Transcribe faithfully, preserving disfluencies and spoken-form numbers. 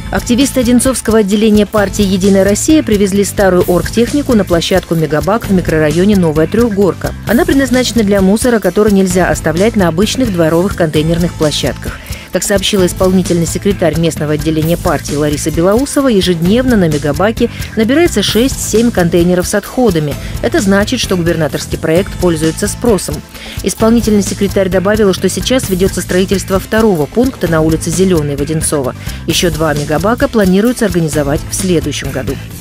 Активисты Одинцовского отделения партии «Единая Россия» привезли старую оргтехнику на площадку «Мегабак» в микрорайоне Новая Трехгорка. Она предназначена для мусора, который нельзя оставлять на обычных дворовых контейнерных площадках. Как сообщила исполнительный секретарь местного отделения партии Лариса Белоусова, ежедневно на «Мегабаке» набирается шесть-семь контейнеров с отходами. Это значит, что губернаторский проект пользуется спросом. Исполнительный секретарь добавила, что сейчас ведется строительство второго пункта на улице Зеленой в Одинцово. Еще два «Мегабака» планируется организовать в следующем году.